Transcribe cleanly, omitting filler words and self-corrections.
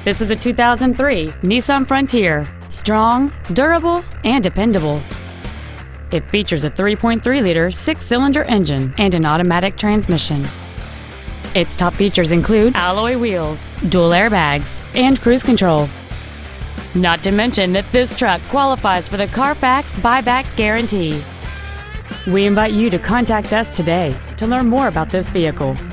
This is a 2003 Nissan Frontier. Strong, durable, and dependable. It features a 3.3-liter six-cylinder engine and an automatic transmission. Its top features include alloy wheels, dual airbags, and cruise control. Not to mention that this truck qualifies for the Carfax buyback guarantee. We invite you to contact us today to learn more about this vehicle.